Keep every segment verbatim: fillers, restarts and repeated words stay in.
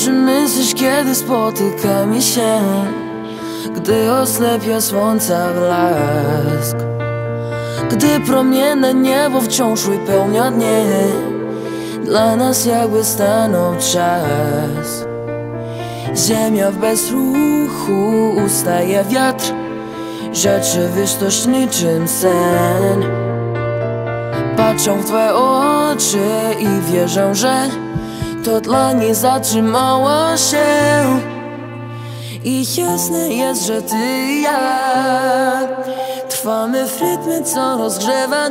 czym myślisz, kiedy spotykamy się? Gdy oslepia słońca blask, gdy promienne niebo wciąż wypełnia dnie, dla nas jakby stanął czas. Ziemia w bezruchu, ustaje wiatr, rzeczywistość niczym sen. Patrzę w twoje oczy i wierzę, że to dla niej zatrzymała się. I jasne jest, że ty i ja trwamy w rytmie, co rozgrzewa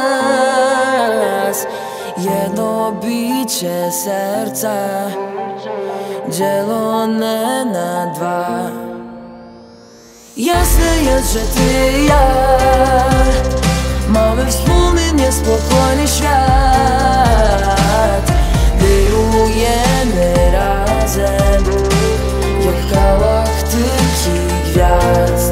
nas. Jedno bicie serca dzielone na dwa. Jasne jest, że ty i ja mamy wspólny, niespokojny świat. Wirujemy razem jak galaktyki gwiazd.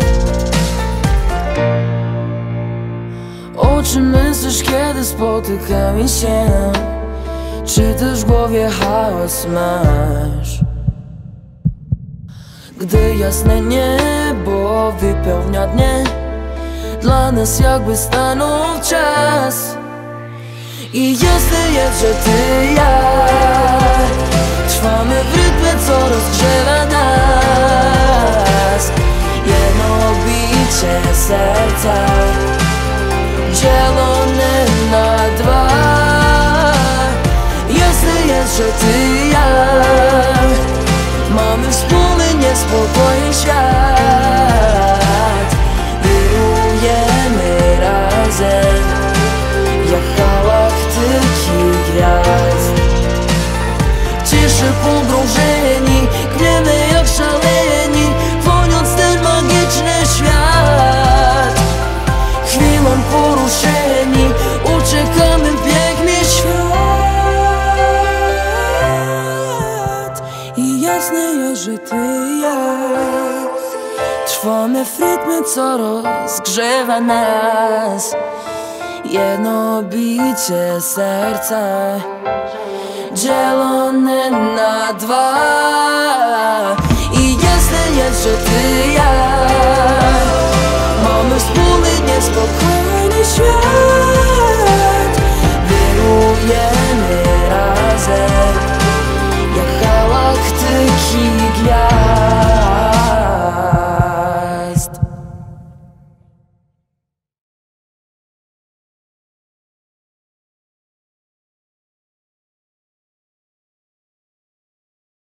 O czym myślisz, kiedy spotykamy się? Czy też w głowie chaos masz? Gdy jasne niebo wypełnia dnie, dla nas jakby stanął czas. I jasne jest, że ty i ja trwamy w rytmie, co rozgrzewa nas. Jedno bicie serca dzielone na dwa. Jasne jest, że ty i ja mamy wspólny, niespokojny świat. Wirujemy razem jak galaktyki gwiazd. Cieszy pogrążeni, gniemy jak szaleni, woniąc ten magiczny świat. Chwilą poruszeni, uciekamy w piękny świat. I jasne jest, że ty i ja trwamy w rytmie, co rozgrzewa nas. Jedno bicie serca dzielone na dwa.